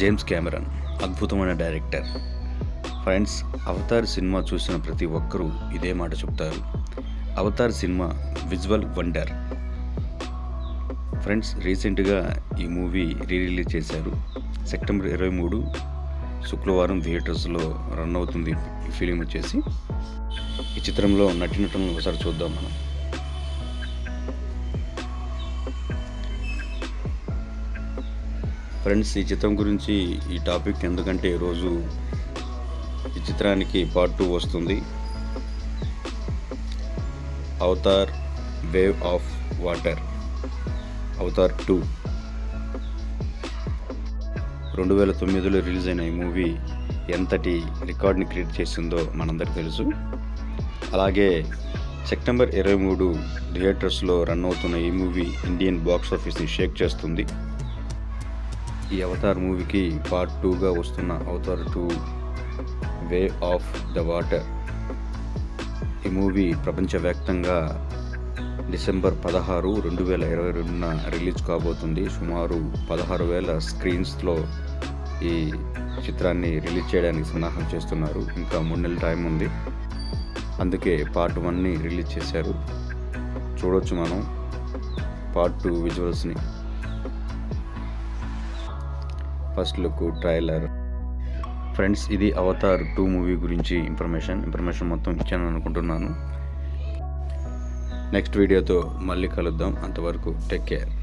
James Cameron అద్భుతమైన director. Friends, Avatar సినిమా చూసిన ప్రతి ఒక్కరూ ఇదే మాట చెప్తారు. అవతార్ సినిమా విజువల్ వండర్. ఫ్రెండ్స్, రీసెంట్గా ఈ మూవీ రిలీజ్ చేశారు. సెప్టెంబర్ 23 శుక్రవారం థియేటర్స్లో రన్ అవుతుంది ఈ ఫిలిం వచ్చేసి. ఈ చిత్రంలో నటీనటులను ఒకసారి చూద్దాం మనం. ఫ్రెండ్స్, ఈ చిత్రం గురించి ఈ టాపిక్ ఎందుకంటే ఈరోజు ఈ చిత్రానికి పార్ట్ 2 వస్తుంది. Avatar wave of water, Avatar 2 2009లో రిలీజ్ అయిన ఈ మూవీ ఎంతటి రికార్డ్ని క్రియేట్ చేసిందో మనందరికీ తెలుసు. అలాగే సెప్టెంబర్ 23 థియేటర్స్లో రన్ అవుతున్న ఈ మూవీ ఇండియన్ బాక్స్ ఆఫీస్ని షేక్ చేస్తుంది. ఈ అవతార్ మూవీకి పార్ట్ 2గా వస్తున్న Avatar 2 way of the water ఈ మూవీ ప్రపంచవ్యాప్తంగా డిసెంబర్ 16, 2022న రిలీజ్ కాబోతుంది. సుమారు 16,000 స్క్రీన్స్లో ఈ చిత్రాన్ని రిలీజ్ చేయడానికి సన్నాహం చేస్తున్నారు. ఇంకా 3 నెలల టైం ఉంది. అందుకే పార్ట్ 1ని రిలీజ్ చేశారు. చూడొచ్చు మనం పార్ట్ 2 విజువల్స్ని. First look, trailer. ఫ్రెండ్స్, ఇది అవతార్ 2 మూవీ గురించి ఇన్ఫర్మేషన్ మొత్తం ఇచ్చాను అనుకుంటున్నాను. నెక్స్ట్ వీడియోతో మళ్ళీ కలుద్దాం. అంతవరకు టేక్ కేర్.